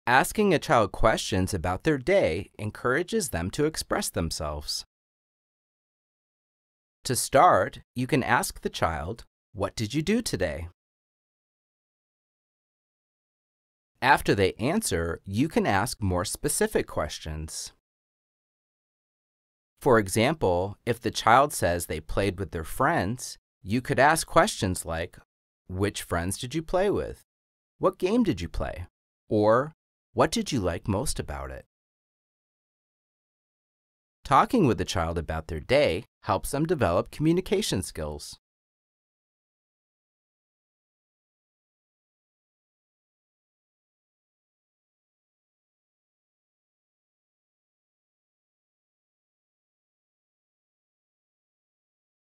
Asking a child questions about their day encourages them to express themselves. To start, you can ask the child, "What did you do today?" After they answer, you can ask more specific questions. For example, if the child says they played with their friends, you could ask questions like, "Which friends did you play with? What game did you play?" Or, "What did you like most about it?" Talking with the child about their day helps them develop communication skills.